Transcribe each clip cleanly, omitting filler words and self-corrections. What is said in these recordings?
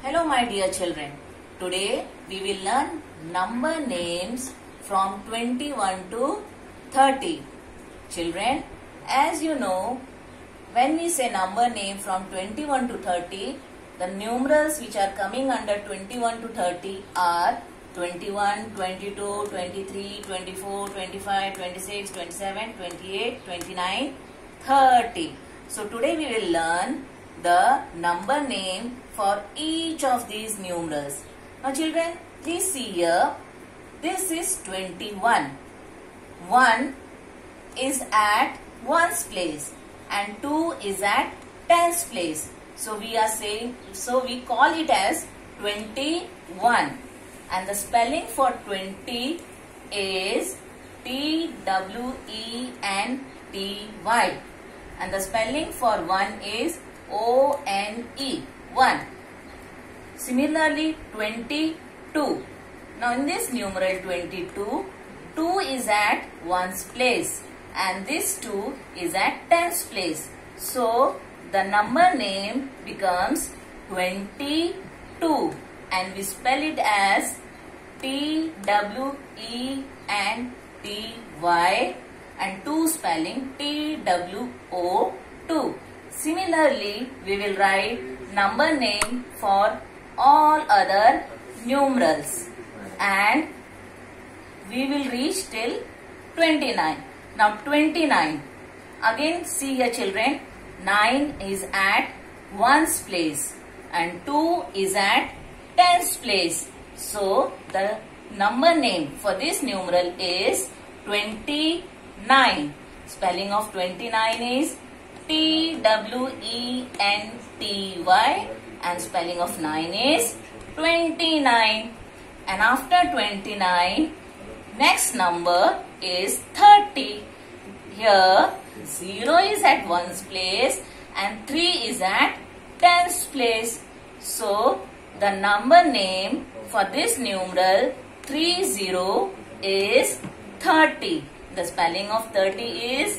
Hello my dear children. Today we will learn number names from 21 to 30. Children, as you know, when we say number name from 21 to 30, the numerals which are coming under 21 to 30 are 21, 22, 23, 24, 25, 26, 27, 28, 29, 30. So today we will learn the number name for each of these numerals. Now children, please see here, this is 21. 1 is at 1's place and 2 is at 10's place. So we call it as 21. And the spelling for 20 is T-W-E-N-T-Y. And the spelling for 1 is O-N-E. 1. Similarly, 22. Now in this numeral 22, 2 is at 1's place and this 2 is at 10's place. So the number name becomes 22 and we spell it as T-W-E-N-T-Y and 2 spelling T-W-O-2. Similarly, we will write number name for all other numerals and we will reach till 29. Now 29. Again see here children, 9 is at 1's place and 2 is at 10's place. So the number name for this numeral is 29. Spelling of 29 is T-W-E-N-T-Y and spelling of 9 is 29. And after 29, next number is 30. Here 0 is at 1's place and 3 is at 10's place. So the number name for this numeral 30 is 30. The spelling of 30 is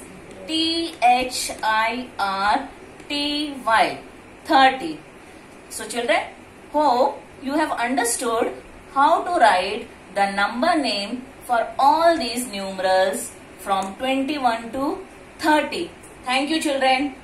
T-H-I-R-T-Y. 30. So children, hope you have understood how to write the number name for all these numerals from 21 to 30. Thank you children.